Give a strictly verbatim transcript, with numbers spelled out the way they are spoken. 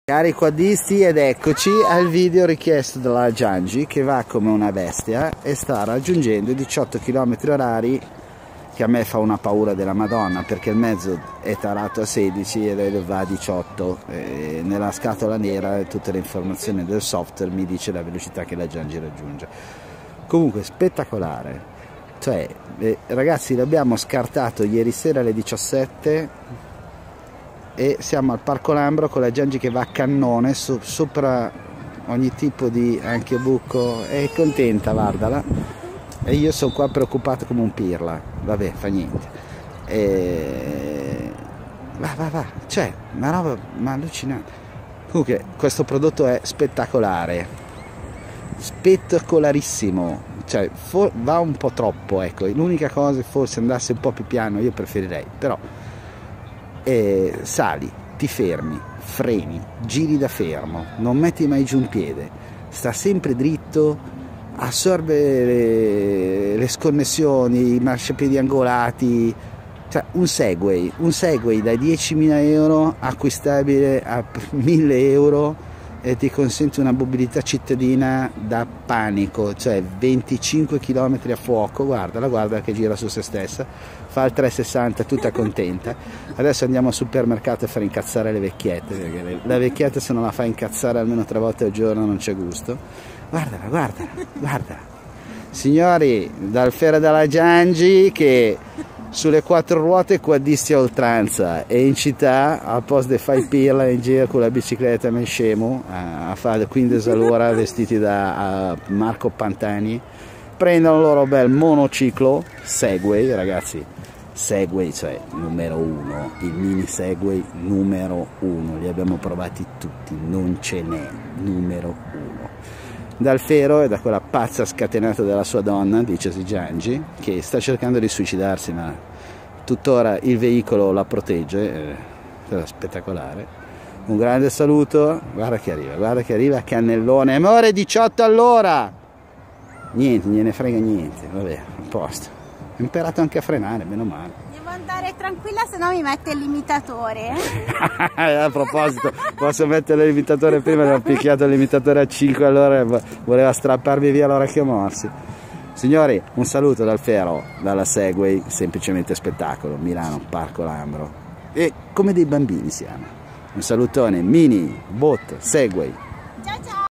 Cari quaddisti, ed eccoci al video richiesto dalla Giangi, che va come una bestia e sta raggiungendo i diciotto chilometri orari, che a me fa una paura della Madonna, perché il mezzo è tarato a sedici e lei va a diciotto, e nella scatola nera tutte le informazioni del software mi dice la velocità che la Giangi raggiunge. Comunque spettacolare, cioè eh, ragazzi, l'abbiamo scartato ieri sera alle diciassette e siamo al Parco Lambro con la Giangi che va a cannone so, sopra ogni tipo di anche buco. È contenta, guardala, e io sono qua preoccupato come un pirla. Vabbè, fa niente, e... va va va, cioè una roba ma allucinante. Comunque questo prodotto è spettacolare, spettacolarissimo, cioè va un po' troppo, ecco, l'unica cosa è forse andasse un po' più piano, io preferirei, però E sali, ti fermi, freni, giri da fermo, non metti mai giù un piede, sta sempre dritto, assorbe le, le sconnessioni, i marciapiedi angolati, cioè un Segway, un Segway da diecimila euro acquistabile a mille euro e ti consente una mobilità cittadina da panico, cioè venticinque chilometri a fuoco. Guardala, guarda che gira su se stessa, fa il trecentosessanta tutta contenta. Adesso andiamo al supermercato a far incazzare le vecchiette, perché la vecchietta se non la fa incazzare almeno tre volte al giorno non c'è gusto. Guardala, guardala, guardala. Signori, dal Fiera della Giangi che sulle quattro ruote quaddisti a oltranza, e in città al posto di fare pirla in giro con la bicicletta me scemo a fare quindici all'ora vestiti da Marco Pantani, prendono il loro bel monociclo Segway, ragazzi, Segway, cioè numero uno, il mini Segway numero uno, li abbiamo provati tutti, non ce n'è, numero uno. Dal Fero e da quella pazza scatenata della sua donna, dicesi Giangi, che sta cercando di suicidarsi ma tuttora il veicolo la protegge, eh, spettacolare. Un grande saluto, guarda che arriva, guarda che arriva, cannellone, amore, diciotto all'ora! Niente, gliene frega niente, vabbè, a posto. Ho imparato anche a frenare, meno male. Devo andare tranquilla, se no mi mette il limitatore. A proposito, posso mettere il limitatore prima, avevo picchiato il limitatore a cinque all'ora e voleva strapparmi via l'orecchio morsi. Signori, un saluto dal Fero, dalla Segway, semplicemente spettacolo, Milano, Parco Lambro. E come dei bambini siamo. Un salutone, mini, bot, Segway.